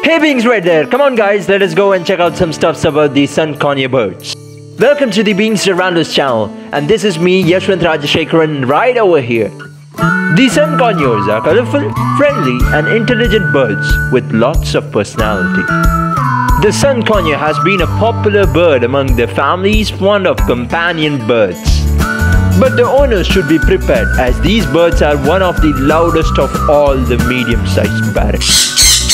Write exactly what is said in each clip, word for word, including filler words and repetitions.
Hey beings right there, come on guys, let us go and check out some stuffs about the sun conure birds. Welcome to the Beings Around Us channel, and this is me, Yashwant Rajashekaran, right over here. The sun conures are colorful, friendly and intelligent birds with lots of personality. The sun conure has been a popular bird among the families fond of companion birds. But the owners should be prepared, as these birds are one of the loudest of all the medium-sized parrots.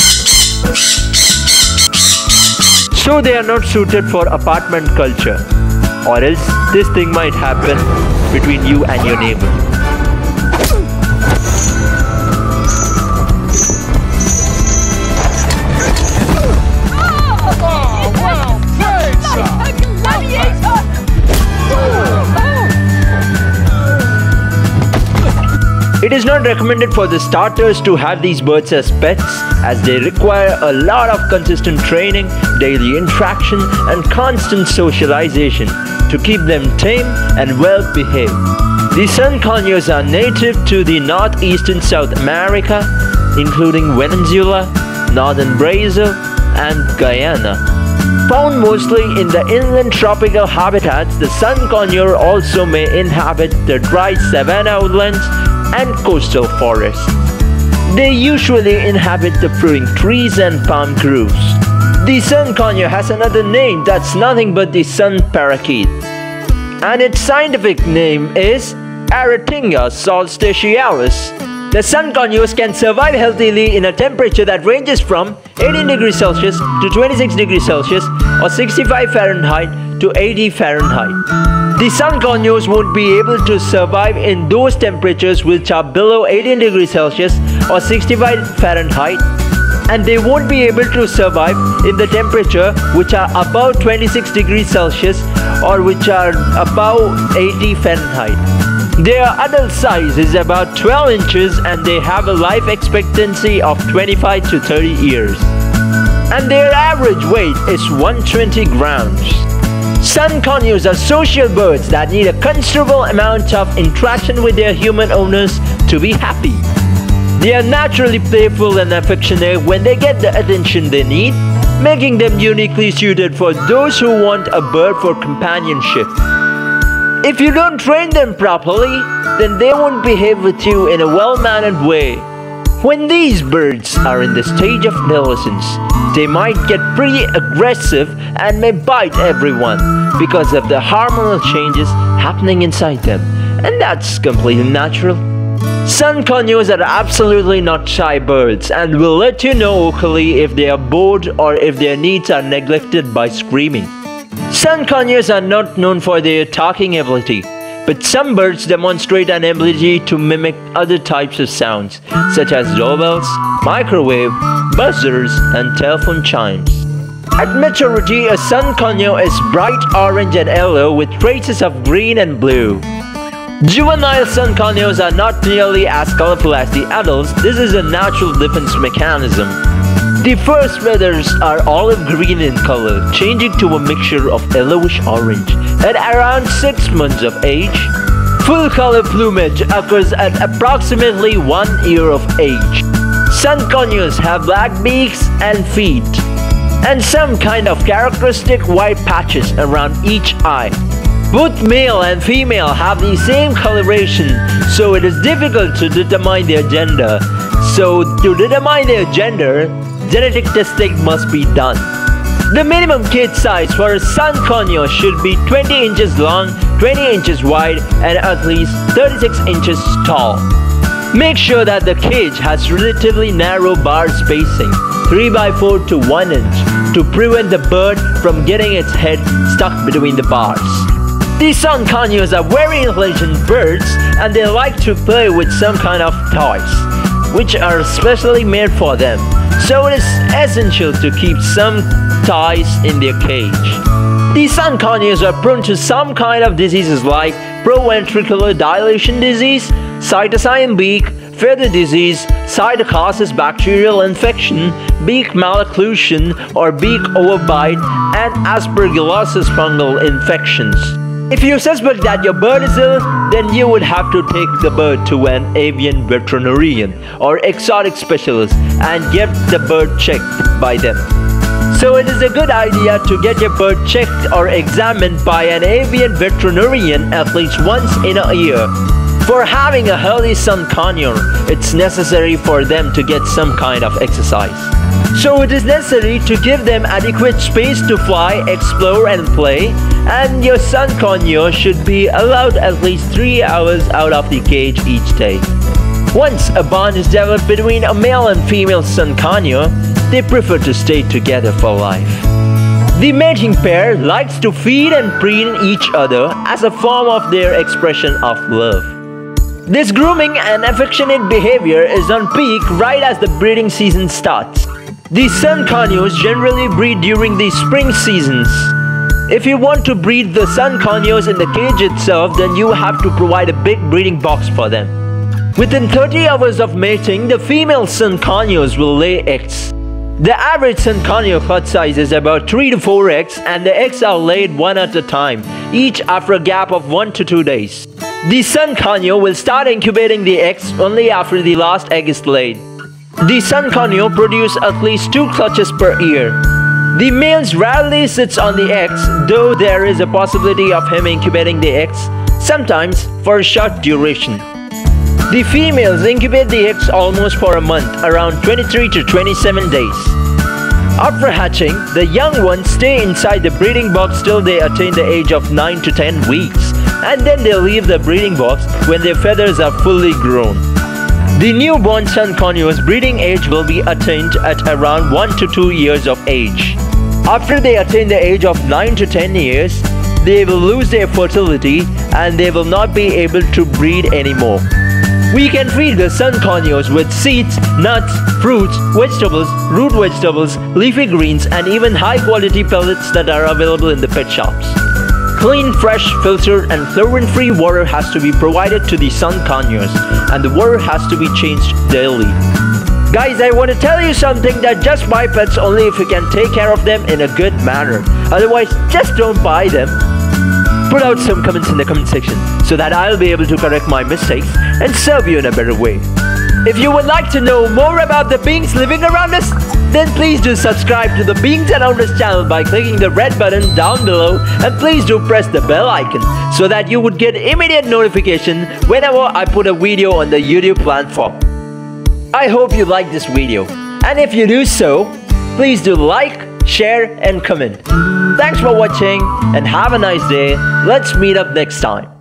So they are not suited for apartment culture, or else this thing might happen between you and your neighbor. It is not recommended for the starters to have these birds as pets, as they require a lot of consistent training, daily interaction and constant socialization to keep them tame and well behaved. The sun conures are native to the northeastern South America, including Venezuela, northern Brazil and Guyana. Found mostly in the inland tropical habitats, the sun conure also may inhabit the dry savanna woodlands and coastal forests. They usually inhabit the fruiting trees and palm groves. The sun conure has another name that's nothing but the sun parakeet, and its scientific name is Aratinga solstitialis. The sun conures can survive healthily in a temperature that ranges from eighteen degrees Celsius to twenty-six degrees Celsius or sixty-five Fahrenheit to eighty Fahrenheit. The sun conures won't be able to survive in those temperatures which are below eighteen degrees Celsius or sixty-five Fahrenheit, and they won't be able to survive in the temperature which are above twenty-six degrees Celsius or which are above eighty Fahrenheit. Their adult size is about twelve inches and they have a life expectancy of twenty-five to thirty years. And their average weight is one hundred twenty grams. Sun conures are social birds that need a considerable amount of interaction with their human owners to be happy. They are naturally playful and affectionate when they get the attention they need, making them uniquely suited for those who want a bird for companionship. If you don't train them properly, then they won't behave with you in a well-mannered way. When these birds are in the stage of adolescence, they might get pretty aggressive and may bite everyone because of the hormonal changes happening inside them, and that's completely natural. Sun conures are absolutely not shy birds and will let you know vocally if they are bored or if their needs are neglected by screaming. Sun conures are not known for their talking ability, but some birds demonstrate an ability to mimic other types of sounds, such as doorbells, microwave, buzzers, and telephone chimes. At maturity, a sun conure is bright orange and yellow with traces of green and blue. Juvenile sun conures are not nearly as colorful as the adults. This is a natural defense mechanism. The first feathers are olive green in color, changing to a mixture of yellowish orange at around six months of age. Full color plumage occurs at approximately one year of age. Sun conures have black beaks and feet, and some kind of characteristic white patches around each eye. Both male and female have the same coloration, so it is difficult to determine their gender. So to determine their gender, genetic testing must be done. The minimum cage size for a sun conure should be twenty inches long, twenty inches wide, and at least thirty-six inches tall. Make sure that the cage has relatively narrow bar spacing, three by four to one inch, to prevent the bird from getting its head stuck between the bars. These sun conures are very intelligent birds and they like to play with some kind of toys, which are specially made for them. So it is essential to keep some toys in their cage. These sun conures are prone to some kind of diseases like proventricular dilation disease, cytosine beak, feather disease, psittacosis bacterial infection, beak malocclusion or beak overbite, and aspergillosis fungal infections. If you suspect that your bird is ill, then you would have to take the bird to an avian veterinarian or exotic specialist and get the bird checked by them. So it is a good idea to get your bird checked or examined by an avian veterinarian at least once in a year. For having a healthy sun conure, it's necessary for them to get some kind of exercise. So it is necessary to give them adequate space to fly, explore and play, and your sun conure should be allowed at least three hours out of the cage each day. Once a bond is developed between a male and female sun conure, they prefer to stay together for life. The mating pair likes to feed and preen each other as a form of their expression of love. This grooming and affectionate behavior is on peak right as the breeding season starts. These sun conures generally breed during the spring seasons. If you want to breed the sun conures in the cage itself, then you have to provide a big breeding box for them. Within thirty hours of mating, the female sun conures will lay eggs. The average sun conure clutch size is about three to four eggs, and the eggs are laid one at a time, each after a gap of one to two days. The sun conure will start incubating the eggs only after the last egg is laid. The sun conure produces at least two clutches per year. The male rarely sits on the eggs, though there is a possibility of him incubating the eggs, sometimes for a short duration. The females incubate the eggs almost for a month, around twenty-three to twenty-seven days. After hatching, the young ones stay inside the breeding box till they attain the age of nine to ten weeks, and then they leave the breeding box when their feathers are fully grown. The newborn sun conure's breeding age will be attained at around one to two years of age. After they attain the age of nine to ten years, they will lose their fertility and they will not be able to breed anymore. We can feed the sun conures with seeds, nuts, fruits, vegetables, root vegetables, leafy greens, and even high-quality pellets that are available in the pet shops. Clean, fresh, filtered, and fluorine-free water has to be provided to the sun conures, and the water has to be changed daily. Guys, I want to tell you something, that just buy pets only if you can take care of them in a good manner. Otherwise, just don't buy them. Put out some comments in the comment section so that I'll be able to correct my mistakes and serve you in a better way. If you would like to know more about the beings living around us, then please do subscribe to the Beings Around Us channel by clicking the red button down below, and please do press the bell icon so that you would get immediate notification whenever I put a video on the YouTube platform. I hope you liked this video, and if you do so, please do like, share and comment. Thanks for watching and have a nice day. Let's meet up next time.